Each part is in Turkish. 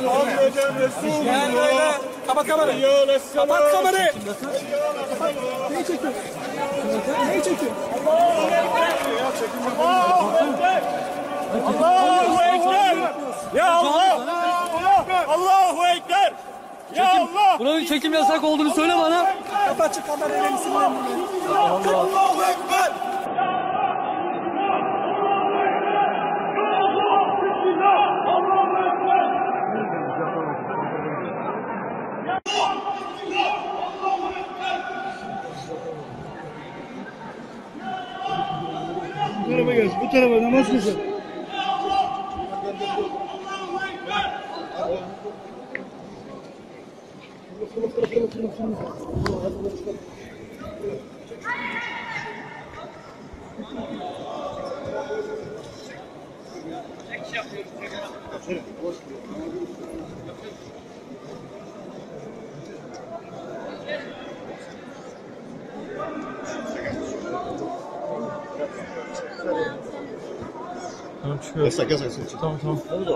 Muhammeden Resulullah. Kapat kamerayı. Kapat kamerayı. Neyi çekiyorsun? Neyi çekiyorsun? Allahu Ekber. Ya Allah. Allahu Ekber. Ya Allah. Buranın çekim yasak olduğunu söyle bana. Kapat şu kamerayı. Allahu Ekber. Bu tarafa gelsin. Bu tarafa namaz kılacak. Tamam çıkıyor. Yasak. Tamam. Oldu.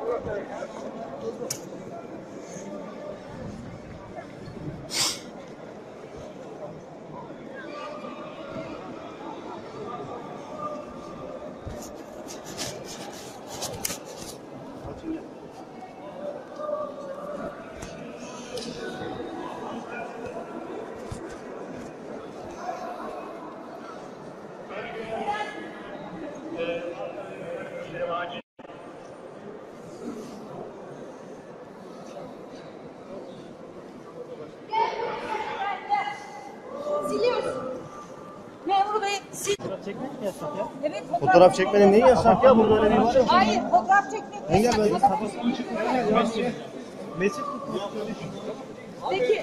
Siliyoruz. Memur bey sil. Fotoğraf çekmek mi yasak ya? Evet, Fotoğraf çekmenin neyi yasak ya? Burada öyle bir var ya. Hayır, fotoğraf çekmek Engel böyle. Mesut. Peki.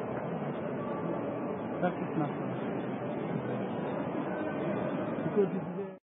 Tak gitmez.